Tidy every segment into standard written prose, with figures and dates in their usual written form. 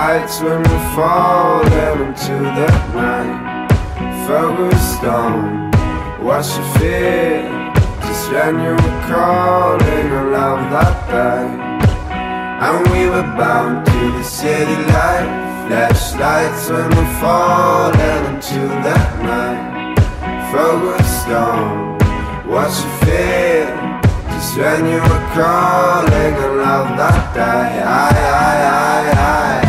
lights when we're falling into the night. Focused on what you feel, just when you were calling a love that died. And we were bound to the city life, flashlights when we're falling into the night. Focused on what you feel, just when you were calling a love that died.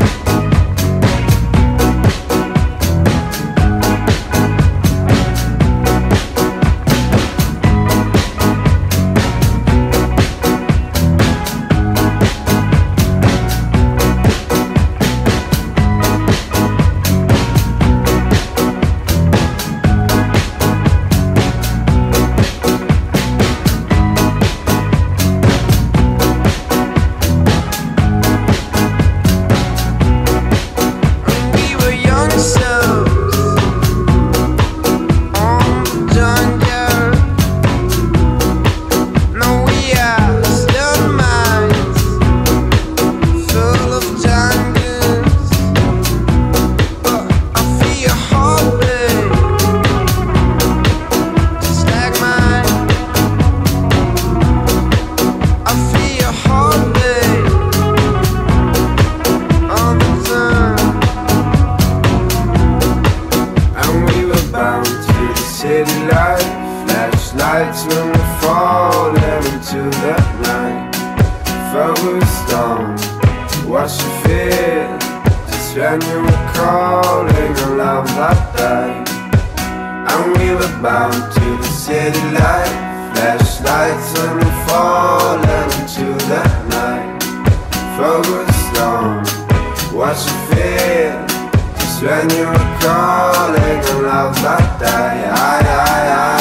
City life, flashlights when we're falling into the night. Focused on what you feel, just when you were calling a love that died. And we were bound to the city life, flashlights when we're falling into the night. Focused on what you feel, just when you were calling a love that died.